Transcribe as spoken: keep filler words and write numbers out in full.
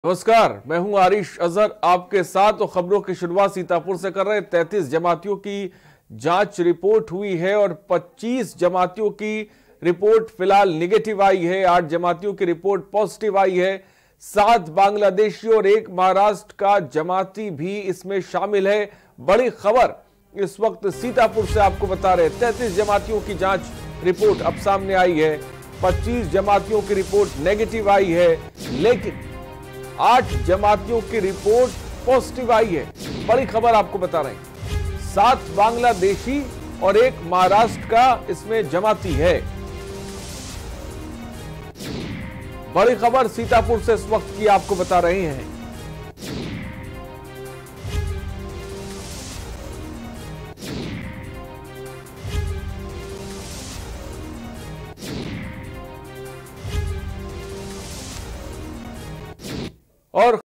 नमस्कार, मैं हूं आरिश अजहर आपके साथ। तो खबरों की शुरुआत सीतापुर से कर रहे हैं। तैंतीस जमातियों की जांच रिपोर्ट हुई है और पच्चीस जमातियों की रिपोर्ट फिलहाल निगेटिव आई है। आठ जमातियों की रिपोर्ट पॉजिटिव आई है। सात बांग्लादेशी और एक महाराष्ट्र का जमाती भी इसमें शामिल है। बड़ी खबर इस वक्त सीतापुर से आपको बता रहे हैं। तैंतीस जमातियों की जांच रिपोर्ट अब सामने आई है। पच्चीस जमातियों की रिपोर्ट नेगेटिव आई है, लेकिन आठ जमातियों की रिपोर्ट पॉजिटिव आई है। बड़ी खबर आपको बता रहे हैं। सात बांग्लादेशी और एक महाराष्ट्र का इसमें जमाती है। बड़ी खबर सीतापुर से इस वक्त की आपको बता रहे हैं। और